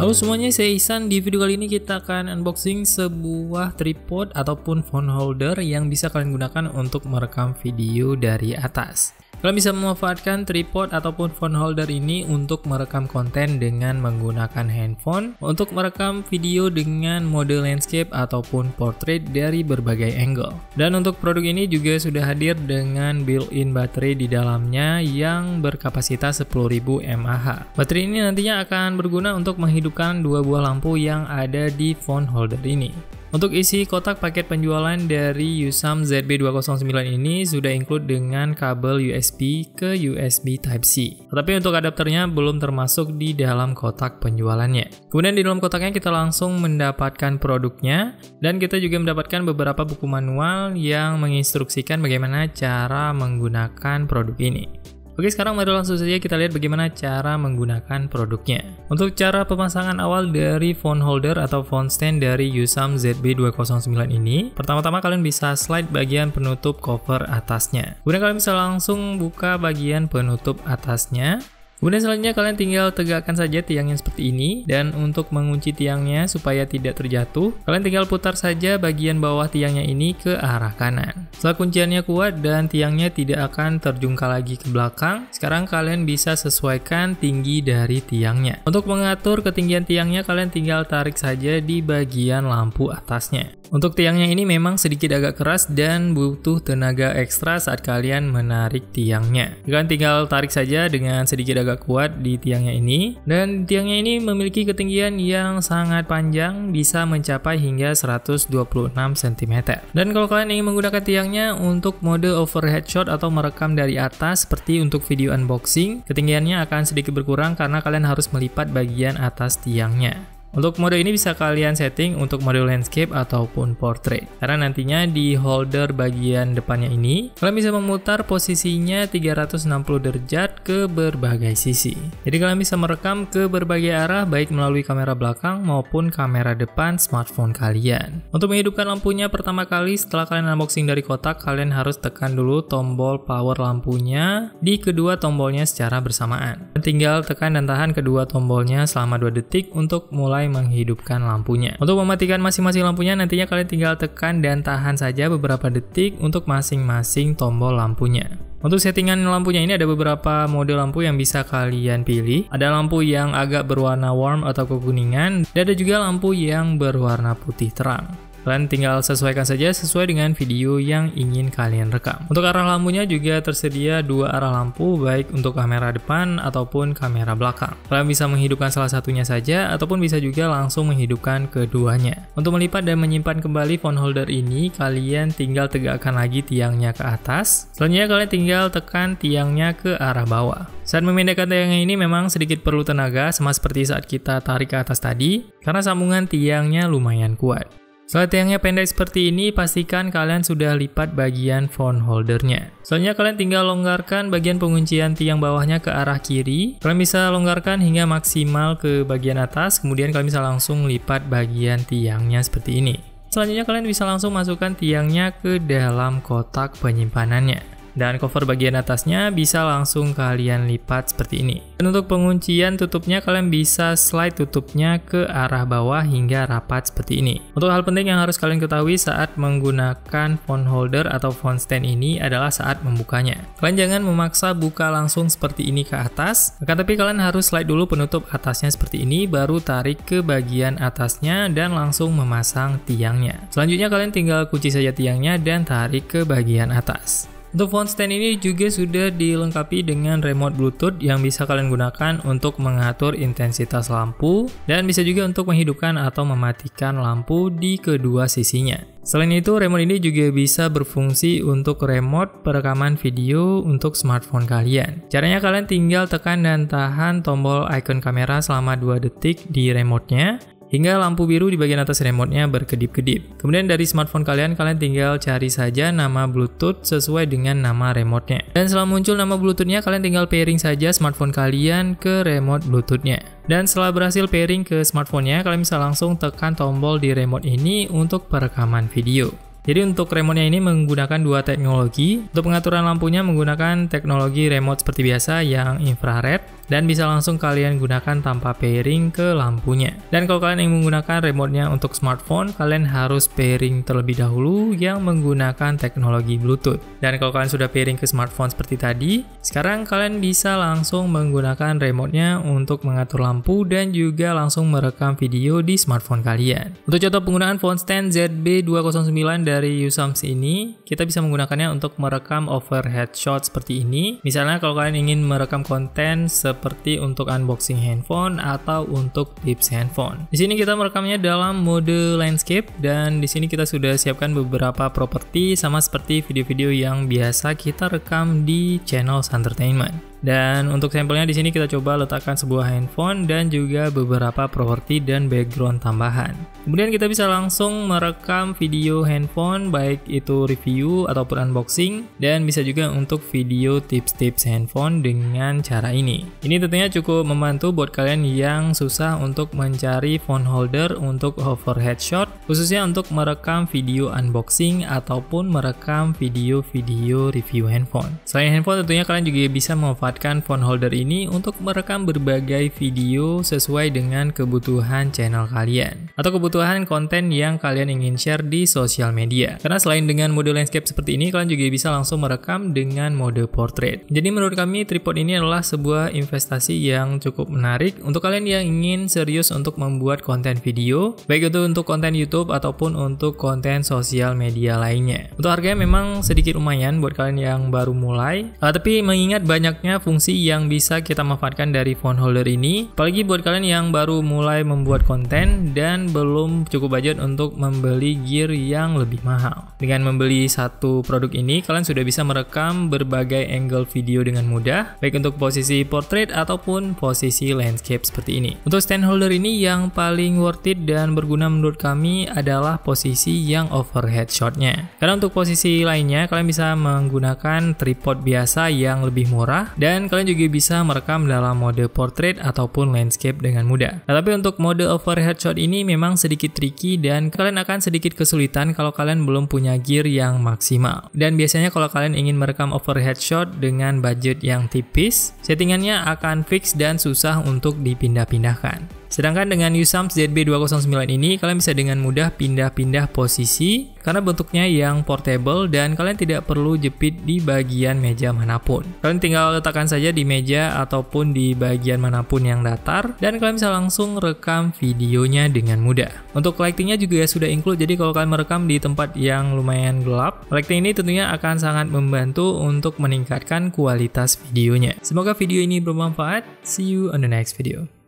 Halo semuanya, saya Ihsan. Di video kali ini kita akan unboxing sebuah tripod ataupun phone holder yang bisa kalian gunakan untuk merekam video dari atas. Kalian bisa memanfaatkan tripod ataupun phone holder ini untuk merekam konten dengan menggunakan handphone, untuk merekam video dengan mode landscape ataupun portrait dari berbagai angle. Dan untuk produk ini juga sudah hadir dengan built-in baterai di dalamnya yang berkapasitas 10.000 mAh. Baterai ini nantinya akan berguna untuk menghidupkan dua buah lampu yang ada di phone holder ini. Untuk isi kotak paket penjualan dari USAM ZB209 ini sudah include dengan kabel USB ke USB Type-C. Tetapi untuk adapternya belum termasuk di dalam kotak penjualannya. Kemudian di dalam kotaknya kita langsung mendapatkan produknya dan kita juga mendapatkan beberapa buku manual yang menginstruksikan bagaimana cara menggunakan produk ini. Oke, sekarang mari langsung saja kita lihat bagaimana cara menggunakan produknya. Untuk cara pemasangan awal dari phone holder atau phone stand dari USAM ZB209 ini, pertama-tama kalian bisa slide bagian penutup cover atasnya. Kemudian kalian bisa langsung buka bagian penutup atasnya. Kemudian selanjutnya kalian tinggal tegakkan saja tiangnya seperti ini, dan untuk mengunci tiangnya supaya tidak terjatuh, kalian tinggal putar saja bagian bawah tiangnya ini ke arah kanan. Setelah kunciannya kuat dan tiangnya tidak akan terjungkal lagi ke belakang, sekarang kalian bisa sesuaikan tinggi dari tiangnya. Untuk mengatur ketinggian tiangnya, kalian tinggal tarik saja di bagian lampu atasnya. Untuk tiangnya ini memang sedikit agak keras dan butuh tenaga ekstra saat kalian menarik tiangnya. Kalian tinggal tarik saja dengan sedikit agak kuat di tiangnya ini, dan tiangnya ini memiliki ketinggian yang sangat panjang, bisa mencapai hingga 126 cm. Dan kalau kalian ingin menggunakan tiangnya untuk mode overhead shot atau merekam dari atas seperti untuk video unboxing, ketinggiannya akan sedikit berkurang karena kalian harus melipat bagian atas tiangnya. Untuk mode ini bisa kalian setting untuk mode landscape ataupun portrait. Karena nantinya di holder bagian depannya ini, kalian bisa memutar posisinya 360 derajat ke berbagai sisi. Jadi kalian bisa merekam ke berbagai arah baik melalui kamera belakang maupun kamera depan smartphone kalian. Untuk menghidupkan lampunya pertama kali setelah kalian unboxing dari kotak, kalian harus tekan dulu tombol power lampunya di kedua tombolnya secara bersamaan. Tinggal tekan dan tahan kedua tombolnya selama 2 detik untuk mulai menghidupkan lampunya. Untuk mematikan masing-masing lampunya, nantinya kalian tinggal tekan dan tahan saja beberapa detik untuk masing-masing tombol lampunya. Untuk settingan lampunya ini ada beberapa mode lampu yang bisa kalian pilih. Ada lampu yang agak berwarna warm atau kekuningan, dan ada juga lampu yang berwarna putih terang. Kalian tinggal sesuaikan saja sesuai dengan video yang ingin kalian rekam. Untuk arah lampunya juga tersedia dua arah lampu, baik untuk kamera depan ataupun kamera belakang. Kalian bisa menghidupkan salah satunya saja ataupun bisa juga langsung menghidupkan keduanya. Untuk melipat dan menyimpan kembali phone holder ini, kalian tinggal tegakkan lagi tiangnya ke atas. Selanjutnya kalian tinggal tekan tiangnya ke arah bawah. Saat memindahkan tiangnya ini memang sedikit perlu tenaga, sama seperti saat kita tarik ke atas tadi, karena sambungan tiangnya lumayan kuat. Setelah tiangnya pendek seperti ini, pastikan kalian sudah lipat bagian phone holdernya. Selanjutnya kalian tinggal longgarkan bagian penguncian tiang bawahnya ke arah kiri. Kalian bisa longgarkan hingga maksimal ke bagian atas, kemudian kalian bisa langsung lipat bagian tiangnya seperti ini. Selanjutnya kalian bisa langsung masukkan tiangnya ke dalam kotak penyimpanannya. Dan cover bagian atasnya bisa langsung kalian lipat seperti ini. Dan untuk penguncian tutupnya, kalian bisa slide tutupnya ke arah bawah hingga rapat seperti ini. Untuk hal penting yang harus kalian ketahui saat menggunakan phone holder atau phone stand ini adalah saat membukanya. Kalian jangan memaksa buka langsung seperti ini ke atas, tapi kalian harus slide dulu penutup atasnya seperti ini, baru tarik ke bagian atasnya dan langsung memasang tiangnya. Selanjutnya kalian tinggal kunci saja tiangnya dan tarik ke bagian atas. Untuk phone stand ini juga sudah dilengkapi dengan remote Bluetooth yang bisa kalian gunakan untuk mengatur intensitas lampu dan bisa juga untuk menghidupkan atau mematikan lampu di kedua sisinya. Selain itu, remote ini juga bisa berfungsi untuk remote perekaman video untuk smartphone kalian. Caranya kalian tinggal tekan dan tahan tombol icon kamera selama 2 detik di remote-nya, hingga lampu biru di bagian atas remote-nya berkedip-kedip. Kemudian dari smartphone kalian tinggal cari saja nama Bluetooth sesuai dengan nama remote-nya. Dan setelah muncul nama Bluetooth-nya, kalian tinggal pairing saja smartphone kalian ke remote Bluetooth-nya. Dan setelah berhasil pairing ke smartphone-nya, kalian bisa langsung tekan tombol di remote ini untuk perekaman video. Jadi untuk remote-nya ini menggunakan dua teknologi. Untuk pengaturan lampunya menggunakan teknologi remote seperti biasa yang infrared. dan bisa langsung kalian gunakan tanpa pairing ke lampunya. Dan kalau kalian ingin menggunakan remote-nya untuk smartphone, kalian harus pairing terlebih dahulu yang menggunakan teknologi Bluetooth. Dan kalau kalian sudah pairing ke smartphone seperti tadi, sekarang kalian bisa langsung menggunakan remote-nya untuk mengatur lampu dan juga langsung merekam video di smartphone kalian. Untuk contoh penggunaan phone stand ZB209 dari Usams ini, kita bisa menggunakannya untuk merekam overhead shot seperti ini. Misalnya kalau kalian ingin merekam konten seperti untuk unboxing handphone atau untuk tips handphone. Di sini kita merekamnya dalam mode landscape dan di sini kita sudah siapkan beberapa properti sama seperti video-video yang biasa kita rekam di channel Santertainment. Dan untuk sampelnya di sini kita coba letakkan sebuah handphone dan juga beberapa properti dan background tambahan. Kemudian kita bisa langsung merekam video handphone baik itu review ataupun unboxing dan bisa juga untuk video tips-tips handphone dengan cara ini. Ini tentunya cukup membantu buat kalian yang susah untuk mencari phone holder untuk overhead shot, khususnya untuk merekam video unboxing ataupun merekam video-video review handphone. Selain handphone tentunya kalian juga bisa memanfaatkan phone holder ini untuk merekam berbagai video sesuai dengan kebutuhan channel kalian atau kebutuhan konten yang kalian ingin share di sosial media. Karena selain dengan mode landscape seperti ini, kalian juga bisa langsung merekam dengan mode portrait. Jadi menurut kami tripod ini adalah sebuah investasi yang cukup menarik untuk kalian yang ingin serius untuk membuat konten video, baik itu untuk konten YouTube ataupun untuk konten sosial media lainnya. Untuk harganya memang sedikit lumayan buat kalian yang baru mulai, tapi mengingat banyaknya fungsi yang bisa kita manfaatkan dari phone holder ini, apalagi buat kalian yang baru mulai membuat konten dan belum cukup budget untuk membeli gear yang lebih mahal. Dengan membeli satu produk ini, kalian sudah bisa merekam berbagai angle video dengan mudah, baik untuk posisi portrait ataupun posisi landscape seperti ini. Untuk stand holder ini yang paling worth it dan berguna menurut kami adalah posisi yang overhead shotnya. Karena untuk posisi lainnya, kalian bisa menggunakan tripod biasa yang lebih murah dan kalian juga bisa merekam dalam mode portrait ataupun landscape dengan mudah. Nah, tapi untuk mode overhead shot ini memang sedikit tricky dan kalian akan sedikit kesulitan kalau kalian belum punya gear yang maksimal. Dan biasanya kalau kalian ingin merekam overhead shot dengan budget yang tipis, settingannya akan fix dan susah untuk dipindah-pindahkan. Sedangkan dengan Usams ZB209 ini, kalian bisa dengan mudah pindah-pindah posisi karena bentuknya yang portable dan kalian tidak perlu jepit di bagian meja manapun. Kalian tinggal letakkan saja di meja ataupun di bagian manapun yang datar dan kalian bisa langsung rekam videonya dengan mudah. Untuk lightingnya juga sudah include, jadi kalau kalian merekam di tempat yang lumayan gelap, lighting ini tentunya akan sangat membantu untuk meningkatkan kualitas videonya. Semoga video ini bermanfaat. See you on the next video.